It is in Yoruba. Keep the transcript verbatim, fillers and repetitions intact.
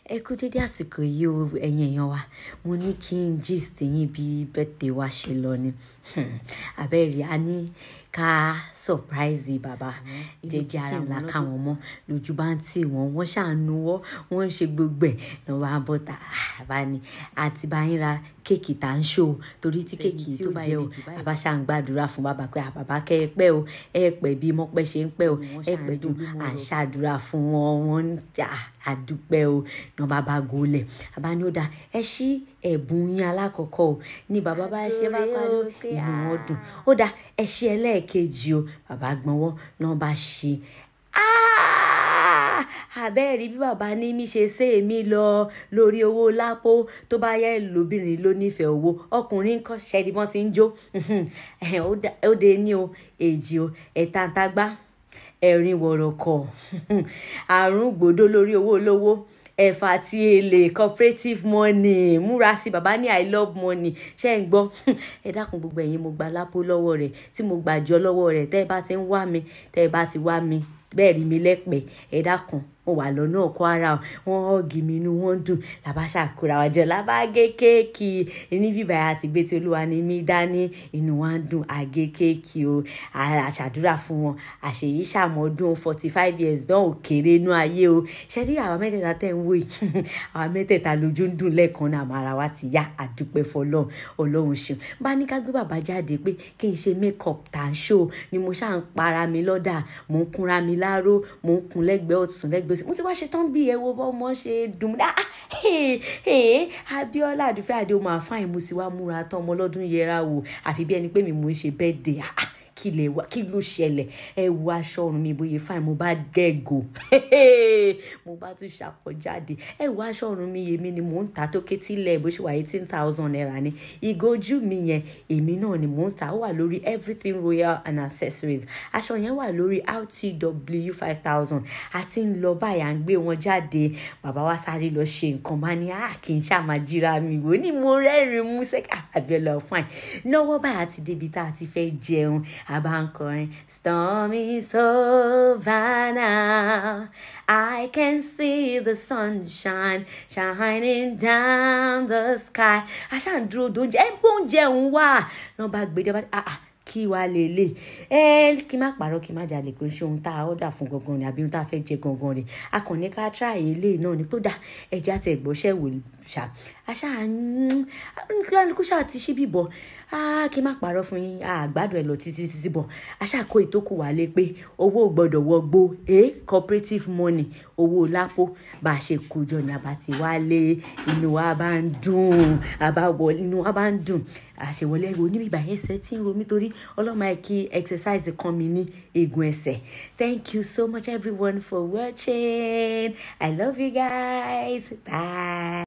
Ẹ kú dédé àsìkò yìí o ẹ̀yin èèyàn wa. Mo ní kí n gist yín bí birthday wa ṣe lọ ni. Àbẹ́rẹ́ a ní ká surprise bàbá. Jẹ́jẹ́ ara wọn ká wọn mọ́ lójú bá ń tì wọ́n. Wọ́n ṣàánú wọ́n, wọ́n ń ṣe gbogbo ẹ̀. Lọ́ bá bọ́ta. Bàbá ni àti bá yín ra kéèkì tá ń ṣó torí tí kéèkì tó jẹ́ o. Bàbá ṣá ń gbàdúrà fún bàbá pé bàbá kẹ́ ẹ pẹ́ o. Ẹ pẹ́ bí mọ́pẹ́ ṣe ń pẹ́ o. Ẹ pẹ́ dùn. À ń ṣàdúrà fún wọn. Wọ́n ń jà àdúpẹ́ o. Náà bàbá gólẹ̀. Bàbá ní ó dá ẹ ṣí ẹ̀bùn yín alákọ̀ọ́kọ́ o. Ní bàbá bá ṣe bá pariwo inú wọn dùn. Ó dá ẹ ṣí ẹlẹ́ẹ̀kejì o. Bàbá gbọ́nwọ́ náà bá ṣe. Àbẹ́ẹ̀rí bí bàbá ní mi ṣe sé èmi lọ lórí owó lápò tó bá yẹ lóbìnrin ló nífẹ̀ẹ́ owó. Ọkùnrin kan ṣẹ́ni wọ́n ti ń jó. Ó dé ní o èjì o ẹ̀ta ń tagbá ẹ̀rin wọ̀rọ̀kọ̀ àrùn gbòdó lórí owó olówó ẹ̀fà àti èlé cooperative money múra sí bàbá ní I love money ṣé ń gbọ́. Ẹ dákun gbogbo ẹ̀yin mo gba lápò lọ́wọ́ rẹ̀ tí mo gbàjọ lọ́wọ́ rẹ̀ tẹ́ ẹ bá ti ń wá mi tẹ́ ẹ bá ti wá mi bẹ́ẹ̀ rí mi lẹ́pẹ́ ẹ dákun mo wà lọ́nà ọkọ̀ ara wọn ọ̀gì mi inú wọn dùn làbá ṣàkóra wájọ làbá gé kéèkì ní bíbá àti gbé tí olúwa ní mi dání inú wọn dùn àgé kéèkì o àṣàdúrà fún wọn àṣeyí ṣàmọ́dún forty five years náà ò kéré inú ayé o ṣe rí àwọn mẹ́tẹ̀ẹ̀ta tẹ̀ ń wò yìí àwọn mẹ́tẹ̀ẹ̀ta lójú ń dùn lẹ́ẹ̀kan náà àmọ́ ara wa ti yá àdúpẹ́ fọlọ́run ọlọ́run ṣeun bá ní ká gbé bàbá jáde pé kí n ṣe make up tá ń ṣó ni mo ṣáà ń para mi lọ́dà mò ń kunra mi láró mò ń kun lẹ́gbẹ̀ẹ́ ọ̀tún lẹ́gbẹ̀ẹ́ mo ti wá ṣe tán bí ẹ wo bọ́ ọmọ ṣe dùn mí ah Biola àdúfẹ́ àdé o máa fáìn mo sì wá múra tán ọmọ ọlọ́dún yẹra wò àfi bí ẹni pé mi mò ń ṣe birthday ah kí lè wá kí ló ṣẹlẹ̀ ẹ wo aṣọ ọrùn mi bóyá fáìn mo bá gẹ̀gò mo bá tún ṣàkọjáde ẹ wo aṣọ ọrùn mi yèmí ni mò ń ta tó ké tílẹ̀ bó ṣe wà eighteen thousand naira ni ìgò ojú mi yẹn èmi náà ni mò ń ta ó wà lórí everything royal and accessories aṣọ yẹn wà lórí R T W five thousand àti ń lọ báyìí à ń gbé wọn jáde bàbá wa sáré lọ ṣe nǹkan bá ní à kì í ṣàmájíra mi wò ní mo rẹ́rìn mú sẹ́kà Biola fine lọ́wọ́ báyìí àti débi tá a ti fẹ́ jẹun Abancoin, stormy Savannah. I can see the sunshine shining down the sky. Àṣà ń dúró dóúnjẹ ẹ gbóúnjẹ ń wà náà bá gbé dé bá ah ah kí wá lélẹ̀ ẹ kí má parọ́ kí má jalè pé ṣé ohun tá a ọ̀dà fún gangan ni àbí ohun tá a fẹ́ jẹ gangan ni a kàn ní ká try eléyìí náà ni pé ó dà ẹja àti ẹ̀gbọ́ṣẹ́ wò ṣá àṣà kí ṣáà ti ṣí bíbọ̀ kí má parọ́ fún yín àgbàdo ẹ̀ lọ títí títí bọ̀ àṣà kó ìtókù wà lé pé owó gbọ́dọ̀ wọgbó ẹ cooperative money owó lápò bá a ṣe kójọ ní abá ti wálé inú wa bá ń dùn àbá wọlé inú wa bá ń dùn àṣewọlé ẹ̀rọ oníbìbà ẹsẹ̀ tí ń ro mí torí ọlọ́mọ ẹ̀ kí exercise kan mi ní eegun ẹsẹ̀. Thank you so much everyone for watching. I love you guys. Bye.